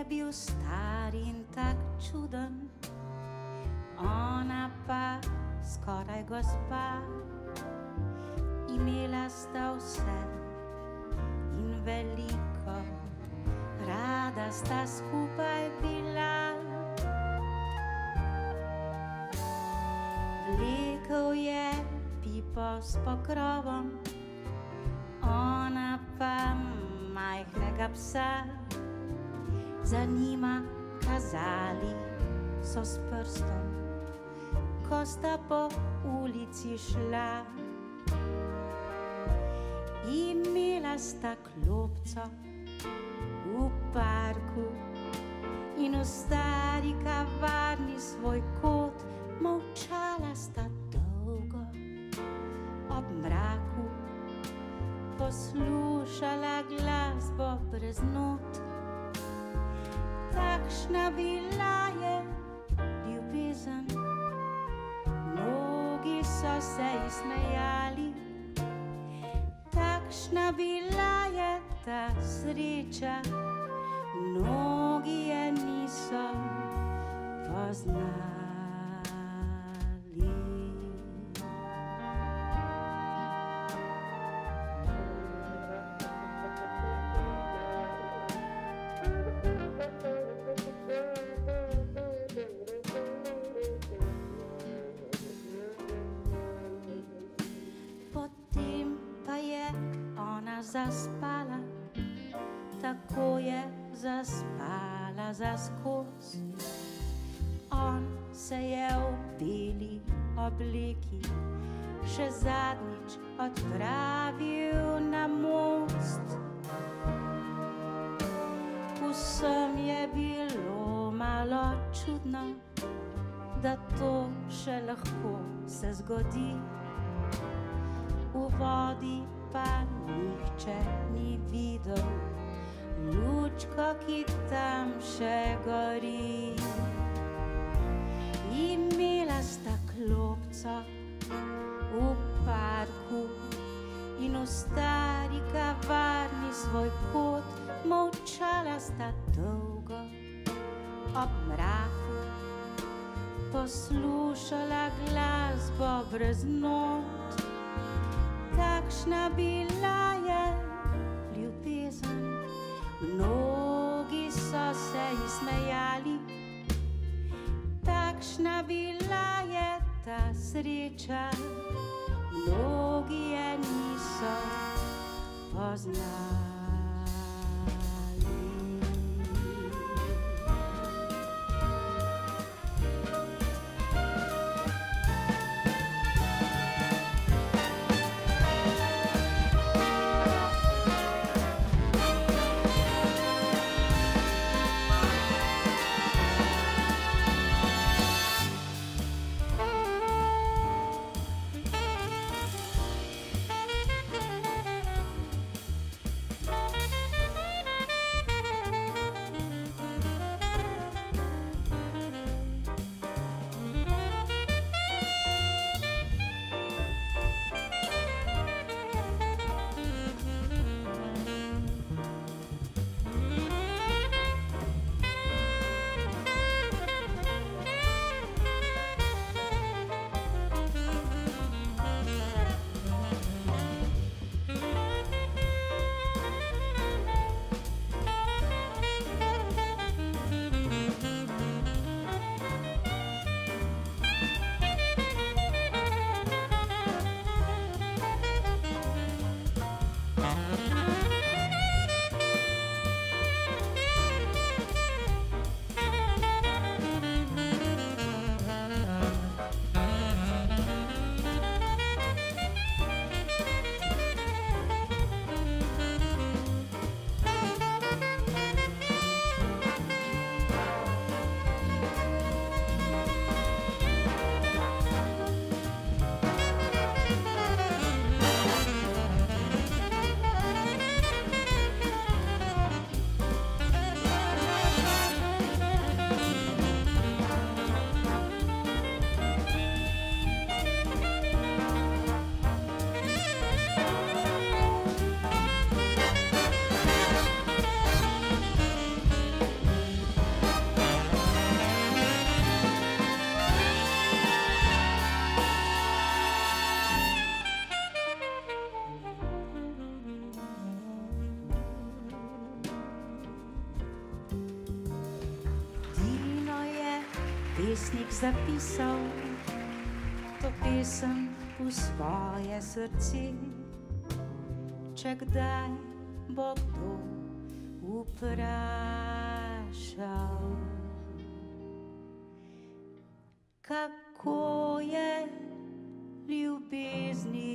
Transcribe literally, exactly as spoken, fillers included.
bil star in tak čuden, ona pa skoraj gospa. Imela sta vse in veliko, rada sta skupaj bila. Vlekel je pipo s pokrovom, ona pa majhnega psa. Za njima kazali so s prstom, ko sta po ulici šla. Imela sta klopco v parku in v stari kavarni svoj kot. Molčala sta dolgo ob mraku, poslušala glasbo brez not. Takšna bila je ljubezen, mnogi so se ji smejali. Takšna bila je ta sreča, mnogi je niso poznali. Potem pa je ona zaspala, tako je zaspala zaskoz. On se je v beli obleki še zadnjič odpravil na most. Vsem je bilo malo čudno, da to še lahko se zgodi. V vodi pa nihče ni videl lučko, ki tam še gori. Imela sta klopco v parku in v stari kavarni svoj pot. Molčala sta dolgo ob mraku, poslušala glasbo brez not. Takšna bila je ljubezen, mnogi so se ji smejali. Takšna bila je ta sreča, mnogi je niso poznali. pesnik zapisal to pesem v svoje srce. Če kdaj bo kdo vprašal, kako je ljubezni